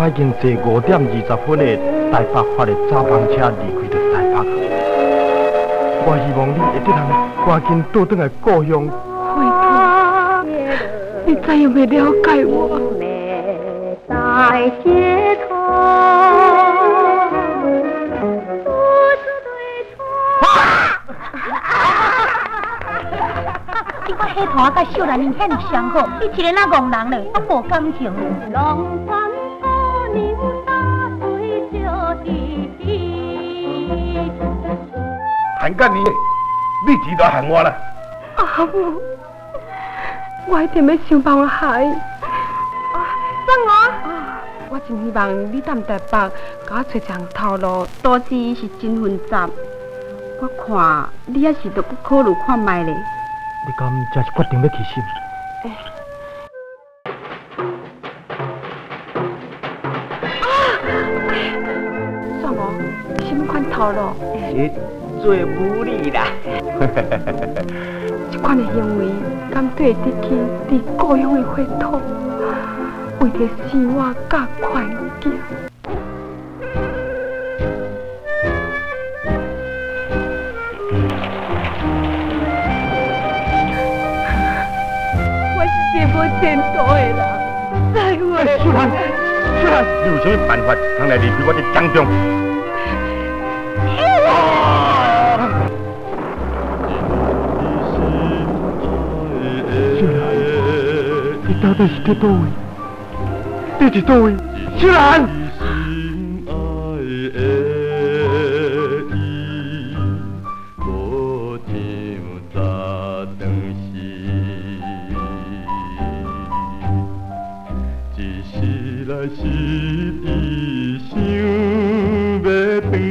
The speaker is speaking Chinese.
已经坐5:20的台北发的早班车离开着台北。我希望你会得人赶紧倒转来故乡。 回头，你怎样会了解我？在街头，你看迄团甲秀兰人遐尼相好，你一个那戆人嘞，我无感情。 韩干你，你知道喊我啦？ 阿母，我一定要想办法害。 送我。 我真希望你踮台北，甲我找一项头路，导致伊是真混杂。我看你也是着去考虑看卖咧。 你敢真是决定要去心？ 算无，什么款头路？ 你做母女啦。 这款的行为，敢对得起伫故乡的血统，为着生活甲环境。我是一个无前途的人，再会。 素兰，你有什么办法通来离开我的江中？ 你到底是在倒位？你伫倒位？秀兰！ 是伊想要回